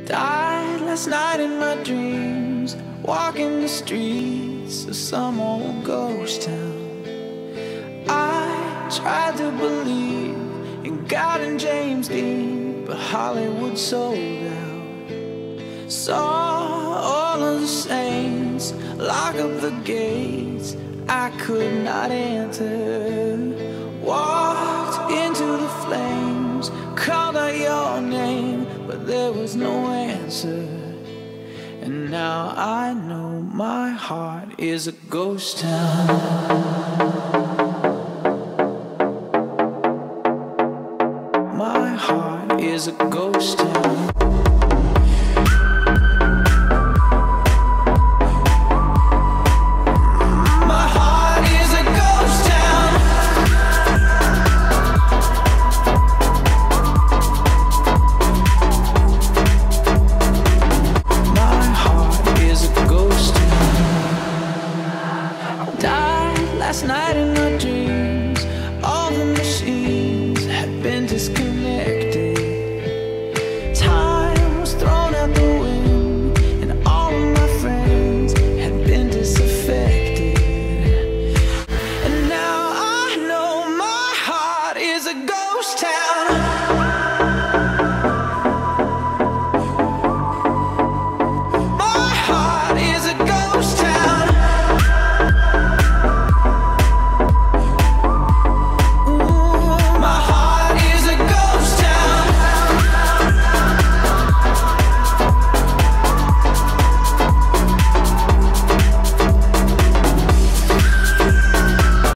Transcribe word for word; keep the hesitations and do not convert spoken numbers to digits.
Died last night in my dreams, walking the streets of some old ghost town. I tried to believe in God and James Dean, but Hollywood sold out. Saw all of the saints lock up the gates I could not enter. Walked into the flames, called out your name, but there was no answer. And now I know my heart is a ghost town. My heart is a ghost town. Last night in my dreams, all the machines had been disconnected. Time was thrown out the wind, and all of my friends had been disaffected. And now I know my heart is a ghost town.